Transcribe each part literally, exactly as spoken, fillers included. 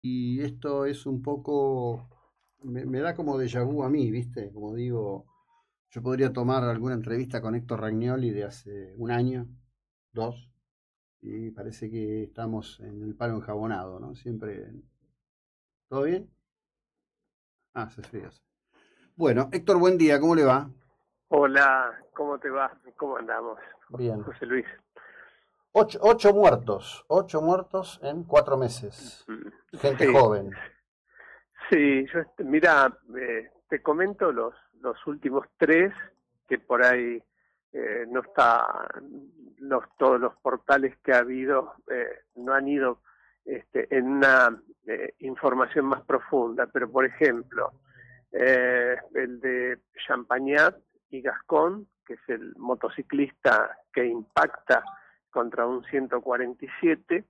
Y esto es un poco, me, me da como déjà vu a mí, ¿viste? Como digo, yo podría tomar alguna entrevista con Héctor Ragnoli de hace un año, dos, y parece que estamos en el palo enjabonado, ¿no? Siempre, ¿todo bien? Ah, se frío. Bueno, Héctor, buen día, ¿cómo le va? Hola, ¿cómo te va? ¿Cómo andamos? Bien. José Luis. Ocho, ocho muertos, ocho muertos en cuatro meses. Mm, Gente Sí, joven. sí, yo, est- mira, eh, te comento los, los últimos tres, que por ahí eh, no está, los, todos los portales que ha habido eh, no han ido este, en una eh, información más profunda, pero por ejemplo, eh, el de Champagnat y Gascón, que es el motociclista que impacta contra un ciento cuarenta y siete,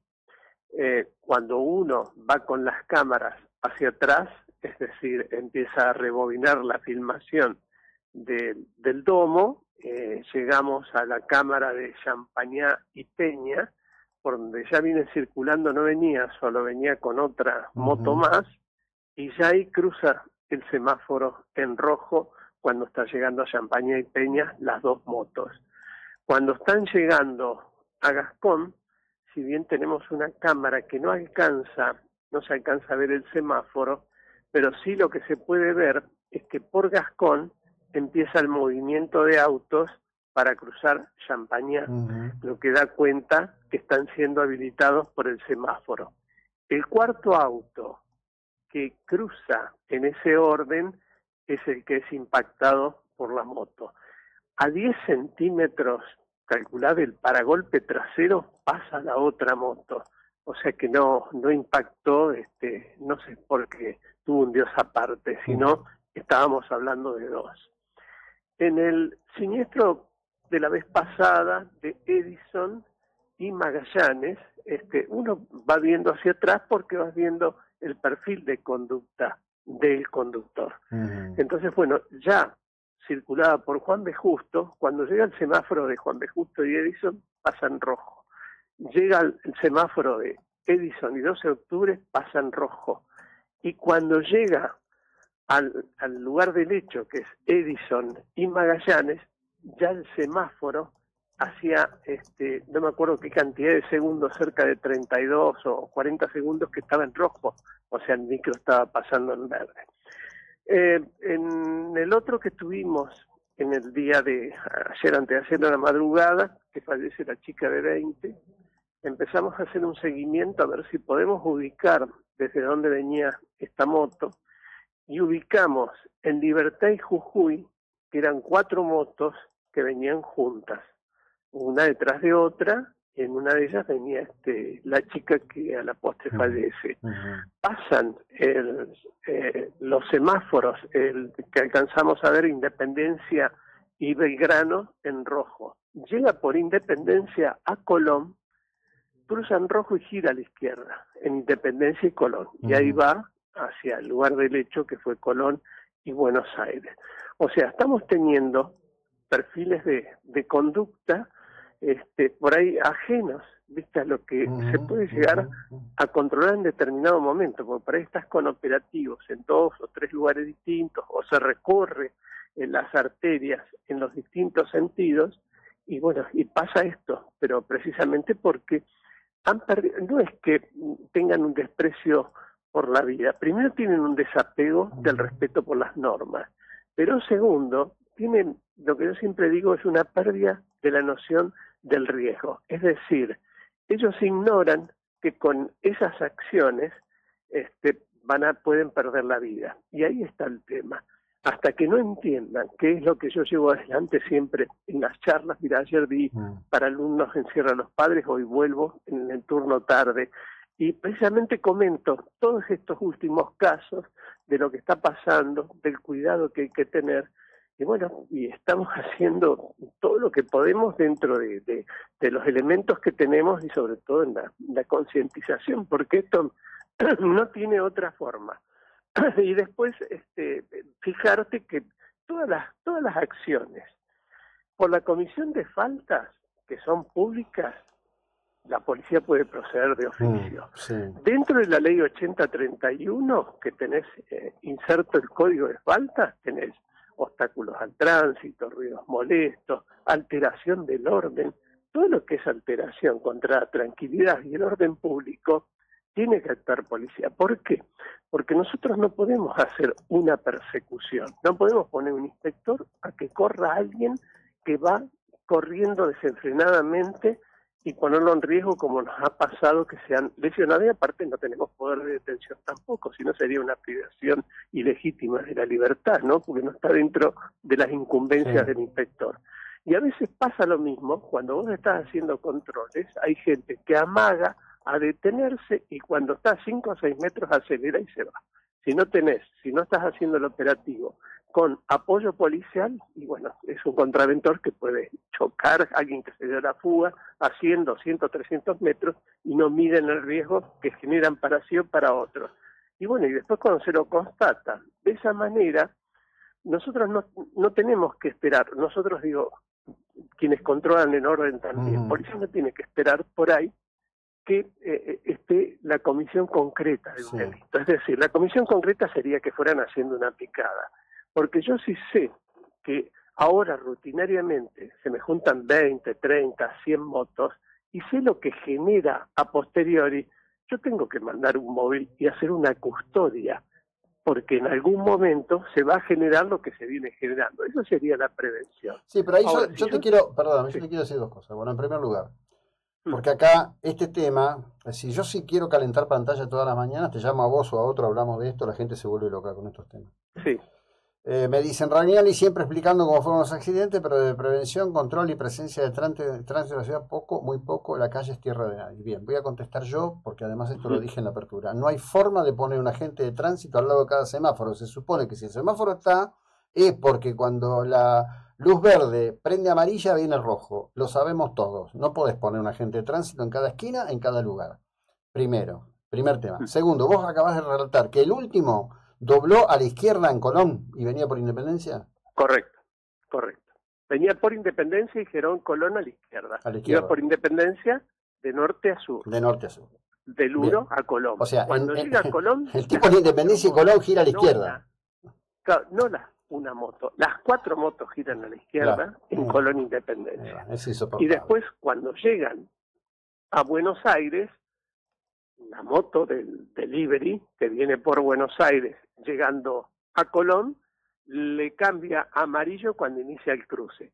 eh, cuando uno va con las cámaras hacia atrás, es decir, empieza a rebobinar la filmación de, del domo, eh, llegamos a la cámara de Champañá y Peña, por donde ya viene circulando, no venía solo, venía con otra moto Ujú. más, y ya ahí cruza el semáforo en rojo cuando está llegando a Champañá y Peña las dos motos. Cuando están llegando a Gascón, si bien tenemos una cámara que no alcanza, no se alcanza a ver el semáforo, pero sí lo que se puede ver es que por Gascón empieza el movimiento de autos para cruzar Champañá, Ujú. lo que da cuenta que están siendo habilitados por el semáforo. El cuarto auto que cruza en ese orden es el que es impactado por la moto. A diez centímetros, calculad el paragolpe trasero, pasa la otra moto. O sea que no, no impactó, este, no sé por qué tuvo un dios aparte, Ujú. sino estábamos hablando de dos. En el siniestro de la vez pasada de Edison y Magallanes, este, uno va viendo hacia atrás porque vas viendo el perfil de conducta del conductor. Ujú. Entonces, bueno, ya circulaba por Juan B. Justo, cuando llega el semáforo de Juan B. Justo y Edison, pasa en rojo. Llega el, el semáforo de Edison y doce de octubre, pasa en rojo. Y cuando llega al, al lugar del hecho, que es Edison y Magallanes, ya el semáforo hacía, este, no me acuerdo qué cantidad de segundos, cerca de treinta y dos o cuarenta segundos que estaba en rojo, o sea, el micro estaba pasando en verde. Eh, en el otro que tuvimos en el día de ayer, antes de ayer, de la madrugada, que fallece la chica de veinte, empezamos a hacer un seguimiento a ver si podemos ubicar desde dónde venía esta moto, y ubicamos en Libertad y Jujuy, que eran cuatro motos que venían juntas, una detrás de otra, y en una de ellas venía este, la chica que a la postre Ujú. fallece. Ujú. Pasan el, eh, los semáforos el, que alcanzamos a ver Independencia y Belgrano en rojo. Llega por Independencia a Colón, cruza en rojo y gira a la izquierda, en Independencia y Colón. Y ahí Ujú. va hacia el lugar del hecho, que fue Colón y Buenos Aires. O sea, estamos teniendo perfiles de, de conducta este, por ahí ajenos, viste, a lo que se Ujú. puede Ujú. llegar a controlar en determinado momento, porque por ahí estás con operativos en dos o tres lugares distintos, o se recorre en las arterias en los distintos sentidos, y bueno, y pasa esto, pero precisamente porque han perdido, no es que tengan un desprecio por la vida, primero tienen un desapego del Ujú. respeto por las normas, pero segundo, tienen, lo que yo siempre digo, es una pérdida de la noción del riesgo, es decir, ellos ignoran que con esas acciones este, van a, pueden perder la vida, y ahí está el tema. Hasta que no entiendan qué es lo que yo llevo adelante siempre en las charlas, mira, ayer di Ujú. para alumnos en Sierra los Padres, hoy vuelvo en el turno tarde, y precisamente comento todos estos últimos casos de lo que está pasando, del cuidado que hay que tener, y bueno, y estamos haciendo todo lo que podemos dentro de, de, de los elementos que tenemos y sobre todo en la, la concientización, porque esto no tiene otra forma. Y después, este, fijarte que todas las, todas las acciones por la comisión de faltas que son públicas la policía puede proceder de oficio. Mm, sí. Dentro de la ley ochenta treinta y uno, que tenés eh, inserto el código de falta, tenés obstáculos al tránsito, ruidos molestos, alteración del orden. Todo lo que es alteración contra la tranquilidad y el orden público tiene que actuar policía. ¿Por qué? Porque nosotros no podemos hacer una persecución, no podemos poner un inspector a que corra a alguien que va corriendo desenfrenadamente y ponerlo en riesgo, como nos ha pasado, que se han lesionado, y aparte no tenemos poder de detención tampoco, si no sería una privación ilegítima de la libertad, ¿no? Porque no está dentro de las incumbencias Sí. del inspector. Y a veces pasa lo mismo, cuando vos estás haciendo controles, hay gente que amaga a detenerse y cuando está a cinco o seis metros acelera y se va. Si no tenés, si no estás haciendo el operativo con apoyo policial, y bueno, es un contraventor que puede chocar a alguien que se dio la fuga a cien, doscientos, trescientos metros y no miden el riesgo que generan para sí o para otros. Y bueno, y después cuando se lo constata, de esa manera, nosotros no, no tenemos que esperar, nosotros digo, quienes controlan el orden también, Mm. policía no tiene que esperar por ahí que eh, esté la comisión concreta de un Sí. delito. Es decir, la comisión concreta sería que fueran haciendo una picada. Porque yo sí sé que ahora rutinariamente se me juntan veinte, treinta, cien motos y sé lo que genera a posteriori. Yo tengo que mandar un móvil y hacer una custodia, porque en algún momento se va a generar lo que se viene generando. Eso sería la prevención. Sí, pero ahí Ahora, yo, si yo te yo... quiero, perdón, yo Sí. te quiero decir dos cosas. Bueno, en primer lugar, Mm. porque acá este tema, si yo sí quiero calentar pantalla todas las mañanas, te llamo a vos o a otro, hablamos de esto, la gente se vuelve loca con estos temas. Sí. Eh, me dicen Ragnali siempre explicando cómo fueron los accidentes, pero de prevención, control y presencia de tránsito tránsito de la ciudad, poco, muy poco, la calle es tierra de nadie. Bien, voy a contestar yo, porque además esto lo dije en la apertura. No hay forma de poner un agente de tránsito al lado de cada semáforo. Se supone que si el semáforo está, es porque cuando la luz verde prende amarilla, viene rojo. Lo sabemos todos. No podés poner un agente de tránsito en cada esquina, en cada lugar. Primero, primer tema. Segundo, vos acabás de relatar que el último dobló a la izquierda en Colón y venía por Independencia. Correcto, correcto. Venía por Independencia y Gerón Colón a la izquierda. A la izquierda. Iba por Independencia de norte a sur, De norte a sur. de Luro Bien. a Colón. O sea, Cuando en- llega en- a Colón... el tipo de Independencia y Colón gira a la no izquierda. la- claro, no la, una moto, las cuatro motos giran a la izquierda Claro. en Mm. Colón Ahí Independencia. va, es Y insoportable. después, cuando llegan a Buenos Aires, la moto del delivery, que viene por Buenos Aires, llegando a Colón, le cambia a amarillo cuando inicia el cruce.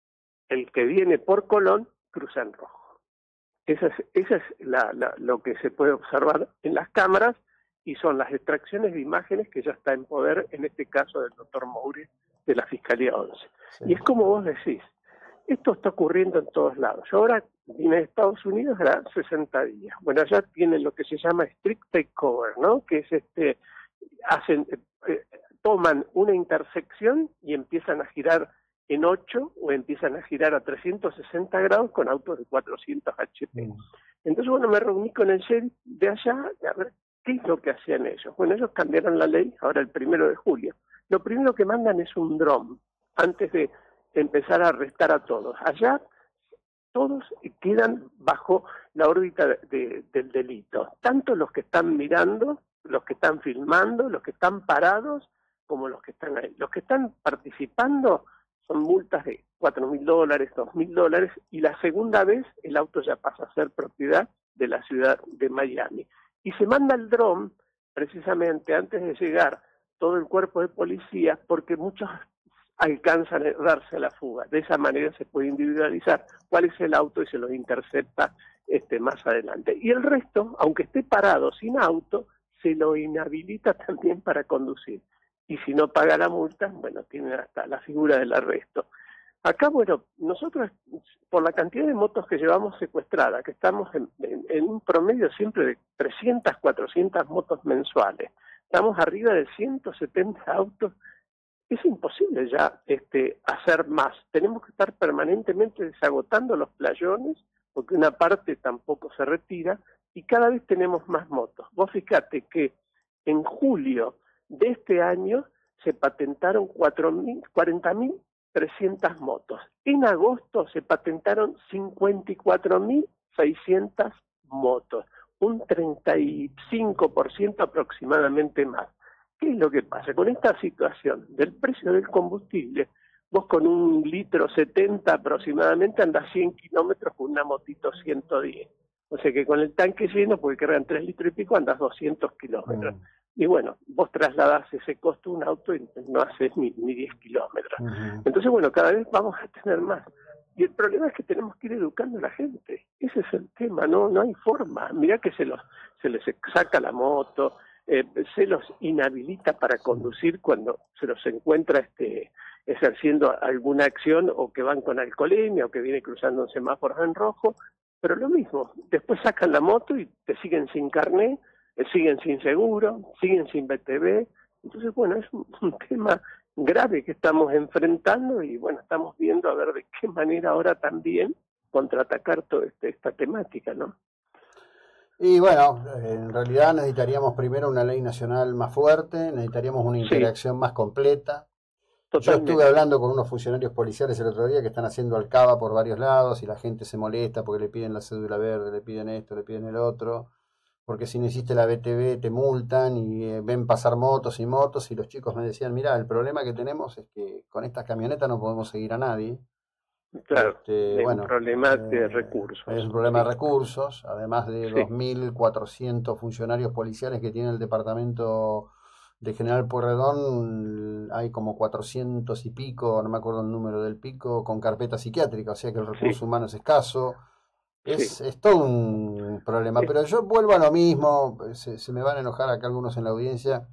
El que viene por Colón, cruza en rojo. Esa es, esa es la, la, lo que se puede observar en las cámaras y son las extracciones de imágenes que ya está en poder, en este caso del doctor Moure, de la Fiscalía once. Sí. Y es como vos decís, esto está ocurriendo en todos lados. Yo ahora vine de Estados Unidos, era sesenta días. Bueno, allá tienen lo que se llama strict takeover, ¿no? Que es este, hacen, eh, toman una intersección y empiezan a girar en ocho o empiezan a girar a trescientos sesenta grados con autos de cuatrocientos H P. Mm. Entonces, bueno, me reuní con el sheriff de allá a ver qué es lo que hacían ellos. Bueno, ellos cambiaron la ley ahora el primero de julio. Lo primero que mandan es un dron antes de empezar a arrestar a todos. Allá todos quedan bajo la órbita de, de, del delito. Tanto los que están mirando, los que están filmando, los que están parados, como los que están ahí. Los que están participando son multas de cuatro mil dólares, dos mil dólares, y la segunda vez el auto ya pasa a ser propiedad de la ciudad de Miami. Y se manda el dron precisamente antes de llegar todo el cuerpo de policía, porque muchos alcanzan a darse a la fuga. De esa manera se puede individualizar cuál es el auto y se lo intercepta este, más adelante. Y el resto, aunque esté parado sin auto, se lo inhabilita también para conducir. Y si no paga la multa, bueno, tiene hasta la figura del arresto. Acá, bueno, nosotros, por la cantidad de motos que llevamos secuestradas, que estamos en, en, en un promedio siempre de trescientas, cuatrocientas motos mensuales, estamos arriba de ciento setenta autos, es imposible ya este, hacer más. Tenemos que estar permanentemente desagotando los playones, porque una parte tampoco se retira, y cada vez tenemos más motos. Vos fíjate que en julio de este año se patentaron cuarenta mil trescientas motos. En agosto se patentaron cincuenta y cuatro mil seiscientas motos, un treinta y cinco por ciento aproximadamente más. ¿Qué es lo que pasa? Con esta situación del precio del combustible, vos con un litro setenta aproximadamente andás cien kilómetros con una motito ciento diez. O sea que con el tanque lleno, porque cargan tres litros y pico, andás doscientos kilómetros. Mm. Y bueno, vos trasladás ese costo a un auto y no haces ni, ni diez kilómetros. Uh-huh. Entonces, bueno, cada vez vamos a tener más. Y el problema es que tenemos que ir educando a la gente. Ese es el tema, no no hay forma. Mirá que se los se les saca la moto, eh, se los inhabilita para conducir cuando se los encuentra este ejerciendo alguna acción, o que van con alcoholemia, o que viene cruzando un semáforo en rojo. Pero lo mismo, después sacan la moto y te siguen sin carnet, te siguen sin seguro, siguen sin B T V. Entonces, bueno, es un, un tema grave que estamos enfrentando y, bueno, estamos viendo a ver de qué manera ahora también contraatacar toda este, esta temática, ¿no? Y bueno, en realidad necesitaríamos primero una ley nacional más fuerte, necesitaríamos una interacción sí. más completa. Totalmente. Yo estuve hablando con unos funcionarios policiales el otro día que están haciendo alcaba por varios lados y la gente se molesta porque le piden la cédula verde, le piden esto, le piden el otro, porque si no hiciste la B T V te multan y eh, ven pasar motos y motos, y los chicos me decían, mirá, el problema que tenemos es que con estas camionetas no podemos seguir a nadie. Claro, este, es bueno, un problema eh, de recursos. Es un problema sí. de recursos, además de sí. dos mil cuatrocientos funcionarios policiales que tiene el departamento de General Pueyrredón, hay como cuatrocientos y pico, no me acuerdo el número del pico, con carpeta psiquiátrica, o sea que el recurso sí. humano es escaso. Es, sí. es todo un problema, sí. pero yo vuelvo a lo mismo, se, se me van a enojar acá algunos en la audiencia,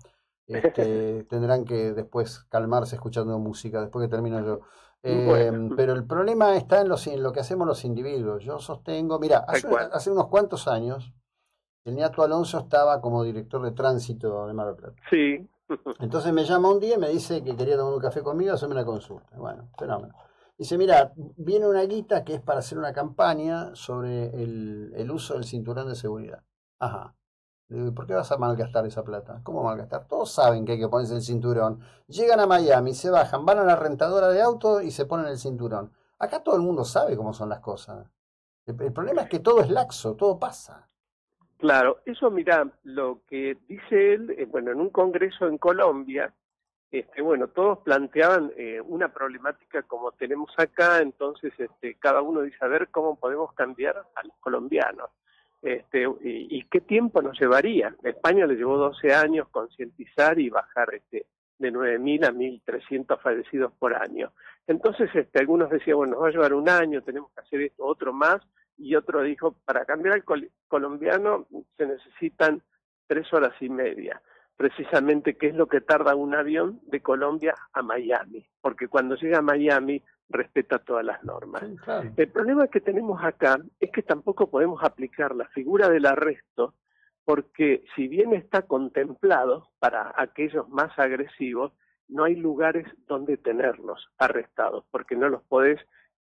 este, tendrán que después calmarse escuchando música, después que termino yo. Eh, bueno. Pero el problema está en, los, en lo que hacemos los individuos. Yo sostengo, mira, hace, hace unos cuantos años, el Niato Alonso estaba como director de tránsito de Mar del Plata. Sí. Entonces me llama un día y me dice que quería tomar un café conmigo, hacerme una consulta. Bueno, fenómeno. Dice, mira, viene una guita que es para hacer una campaña sobre el, el uso del cinturón de seguridad. Ajá. Le digo, ¿por qué vas a malgastar esa plata? ¿Cómo malgastar? Todos saben que hay que ponerse el cinturón. Llegan a Miami, se bajan, van a la rentadora de auto y se ponen el cinturón. Acá todo el mundo sabe cómo son las cosas. El, el problema es que todo es laxo, todo pasa. Claro, eso mira, lo que dice él, eh, bueno, en un congreso en Colombia, este, bueno, todos planteaban eh, una problemática como tenemos acá, entonces este, cada uno dice, a ver cómo podemos cambiar a los colombianos. Este, y, y qué tiempo nos llevaría. A España le llevó doce años concientizar y bajar este, de nueve mil a mil trescientos fallecidos por año. Entonces este, algunos decían, bueno, nos va a llevar un año, tenemos que hacer esto, otro más, y otro dijo, para cambiar al col colombiano se necesitan tres horas y media, precisamente qué es lo que tarda un avión de Colombia a Miami, porque cuando llega a Miami respeta todas las normas. Sí, claro. El problema que tenemos acá es que tampoco podemos aplicar la figura del arresto, porque si bien está contemplado para aquellos más agresivos, no hay lugares donde tenerlos arrestados, porque no los podés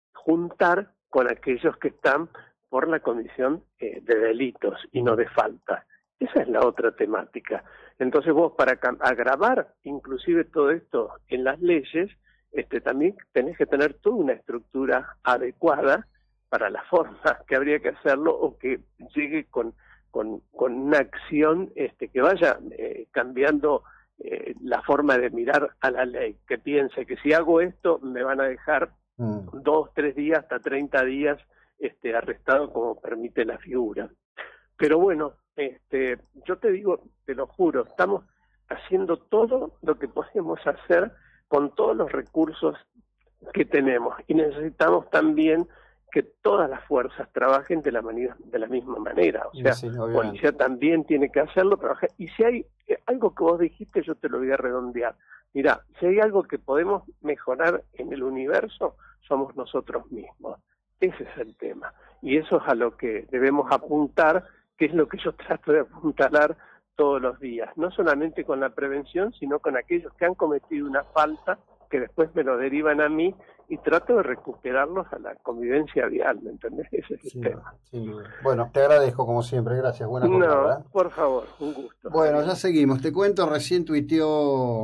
juntar con aquellos que están por la condición eh, de delitos y no de falta. Esa es la otra temática. Entonces vos, para agravar inclusive todo esto en las leyes, Este, también tenés que tener toda una estructura adecuada para la forma que habría que hacerlo, o que llegue con, con, con una acción este, que vaya eh, cambiando eh, la forma de mirar a la ley, que piense que si hago esto me van a dejar mm. dos, tres días, hasta treinta días este, arrestado, como permite la figura. Pero bueno, este, yo te digo, te lo juro, estamos haciendo todo lo que podemos hacer con todos los recursos que tenemos, y necesitamos también que todas las fuerzas trabajen de la manera, de la misma manera. O sea, sí, la policía también tiene que hacerlo, trabajar. Y si hay algo que vos dijiste, yo te lo voy a redondear. Mirá, si hay algo que podemos mejorar en el universo, somos nosotros mismos. Ese es el tema. Y eso es a lo que debemos apuntar, que es lo que yo trato de apuntalar todos los días, no solamente con la prevención, sino con aquellos que han cometido una falta, que después me lo derivan a mí, y trato de recuperarlos a la convivencia vial, ¿me entendés? Ese es el sí, tema. Sí. Bueno, te agradezco como siempre, gracias, buena jornada. No, por favor, un gusto. Bueno, ya seguimos, te cuento, recién tuiteó